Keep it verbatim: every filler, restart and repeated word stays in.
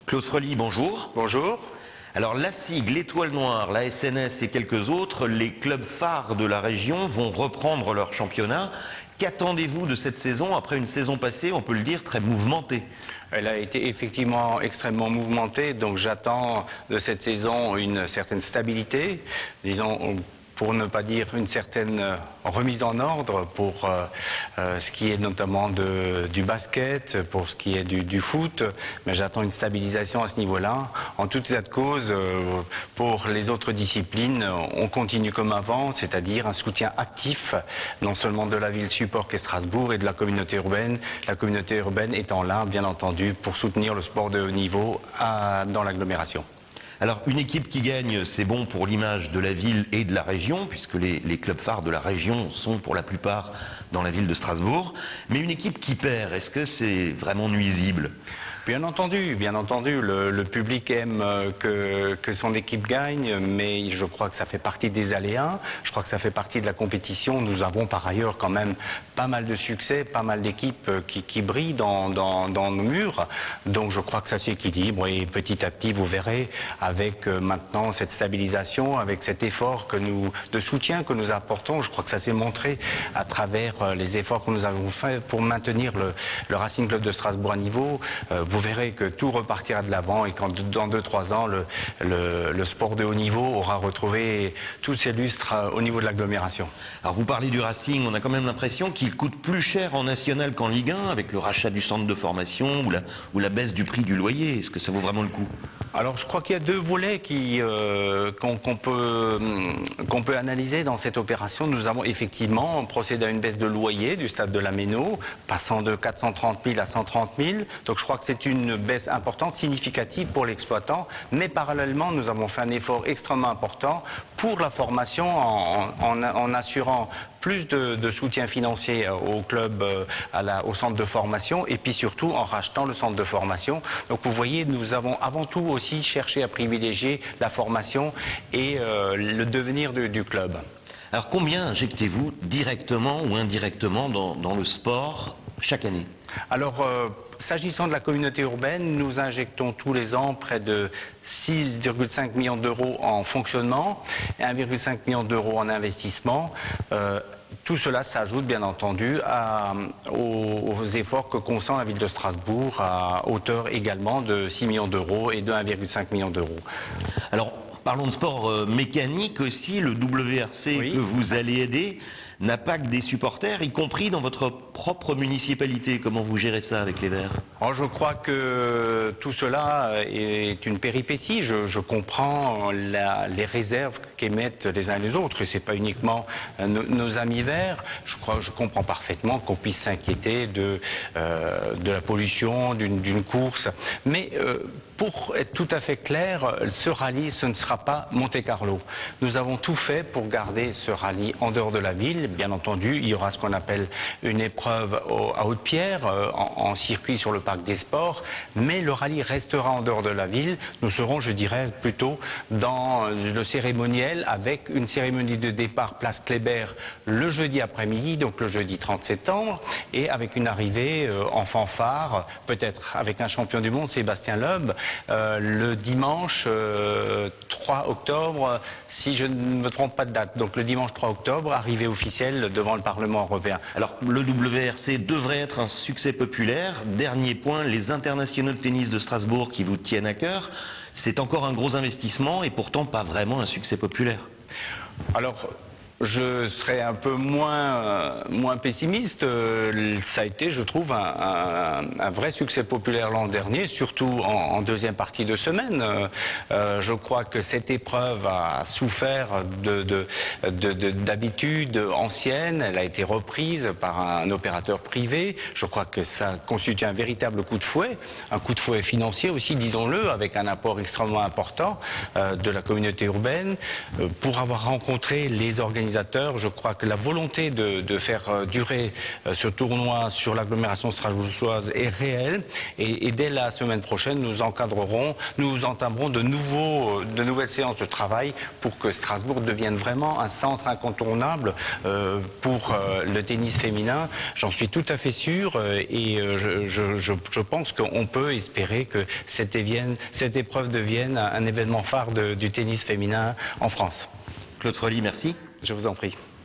Claude Frely, bonjour. Bonjour. Alors la SIG, l'Étoile Noire, la S N S et quelques autres, les clubs phares de la région vont reprendre leur championnat. Qu'attendez-vous de cette saison après une saison passée, on peut le dire, très mouvementée? Elle a été effectivement extrêmement mouvementée, donc j'attends de cette saison une certaine stabilité, disons, pour ne pas dire une certaine remise en ordre pour euh, euh, ce qui est notamment de, du basket, pour ce qui est du, du foot, mais j'attends une stabilisation à ce niveau-là. En tout état de cause, euh, pour les autres disciplines, on continue comme avant, c'est-à-dire un soutien actif, non seulement de la ville support qu'est Strasbourg et de la communauté urbaine, la communauté urbaine étant là, bien entendu, pour soutenir le sport de haut niveau à, dans l'agglomération. Alors, une équipe qui gagne, c'est bon pour l'image de la ville et de la région, puisque les, les clubs phares de la région sont pour la plupart dans la ville de Strasbourg. Mais une équipe qui perd, est-ce que c'est vraiment nuisible ? Bien entendu, bien entendu, le, le public aime que, que son équipe gagne, mais je crois que ça fait partie des aléas, je crois que ça fait partie de la compétition. Nous avons par ailleurs quand même pas mal de succès, pas mal d'équipes qui, qui brillent dans, dans, dans nos murs, donc je crois que ça s'équilibre et petit à petit, vous verrez, avec maintenant cette stabilisation, avec cet effort que nous, de soutien que nous apportons, je crois que ça s'est montré à travers les efforts que nous avons faits pour maintenir le, le Racing Club de Strasbourg à niveau. Vous verrez que tout repartira de l'avant et qu'en dans deux trois ans, le, le, le sport de haut niveau aura retrouvé tous ses lustres au niveau de l'agglomération. Alors vous parlez du Racing, on a quand même l'impression qu'il coûte plus cher en national qu'en Ligue un, avec le rachat du centre de formation ou la, ou la baisse du prix du loyer. Est-ce que ça vaut vraiment le coup ? Alors je crois qu'il y a deux volets qui, euh, qu'on, qu'on peut, qu'on peut analyser dans cette opération. Nous avons effectivement procédé à une baisse de loyer du stade de la Méno, passant de quatre cent trente mille à cent trente mille. Donc je crois que c'est une baisse importante, significative pour l'exploitant. Mais parallèlement, nous avons fait un effort extrêmement important pour la formation en, en, en assurant plus de, de soutien financier au club, à la, au centre de formation, et puis surtout en rachetant le centre de formation. Donc vous voyez, nous avons avant tout aussi cherché à privilégier la formation et euh, le devenir de, du club. Alors combien injectez-vous directement ou indirectement dans, dans le sport chaque année ? Alors, euh, s'agissant de la communauté urbaine, nous injectons tous les ans près de six virgule cinq millions d'euros en fonctionnement et un virgule cinq million d'euros en investissement. Euh, Tout cela s'ajoute bien entendu à, aux, aux efforts que consent la ville de Strasbourg à hauteur également de six millions d'euros et de un virgule cinq million d'euros. Alors parlons de sport euh, mécanique aussi, le W R C oui. que vous allez aider n'a pas que des supporters, y compris dans votre propre municipalité. Comment vous gérez ça avec les Verts ? Alors, je crois que tout cela est une péripétie. Je, je comprends la, les réserves qu'émettent les uns et les autres. Et ce n'est pas uniquement nos, nos amis Verts. Je crois, je comprends parfaitement qu'on puisse s'inquiéter de, euh, de la pollution, d'une d'une course. Mais euh, pour être tout à fait clair, ce rallye, ce ne sera pas Monte-Carlo. Nous avons tout fait pour garder ce rallye en dehors de la ville. Bien entendu, il y aura ce qu'on appelle une épreuve au, à Haute-Pierre, euh, en, en circuit sur le parc des sports, mais le rallye restera en dehors de la ville. Nous serons, je dirais, plutôt dans le cérémoniel, avec une cérémonie de départ place Kléber le jeudi après-midi, donc le jeudi trente septembre, et avec une arrivée euh, en fanfare, peut-être avec un champion du monde, Sébastien Loeb, euh, le dimanche euh, trois octobre, si je ne me trompe pas de date. Donc le dimanche trois octobre, arrivée officielle devant le Parlement européen. Alors, le W R C devrait être un succès populaire. Dernier point, les internationaux de tennis de Strasbourg qui vous tiennent à cœur. C'est encore un gros investissement et pourtant pas vraiment un succès populaire. Alors, je serais un peu moins, euh, moins pessimiste. Euh, ça a été, je trouve, un, un, un vrai succès populaire l'an dernier, surtout en, en deuxième partie de semaine. Euh, je crois que cette épreuve a souffert de, de, de, de, d'habitudes anciennes. Elle a été reprise par un opérateur privé. Je crois que ça constitue un véritable coup de fouet, un coup de fouet financier aussi, disons-le, avec un apport extrêmement important euh, de la communauté urbaine, euh, pour avoir rencontré les organisateurs organisateurs. Je crois que la volonté de, de faire durer ce tournoi sur l'agglomération strasbourgeoise est réelle. Et, et dès la semaine prochaine, nous encadrerons, nous entamerons de, nouveaux, de nouvelles séances de travail pour que Strasbourg devienne vraiment un centre incontournable euh, pour euh, le tennis féminin. J'en suis tout à fait sûr euh, et euh, je, je, je, je pense qu'on peut espérer que cette, évienne, cette épreuve devienne un, un événement phare de, du tennis féminin en France. Claude Froly, merci. Je vous en prie.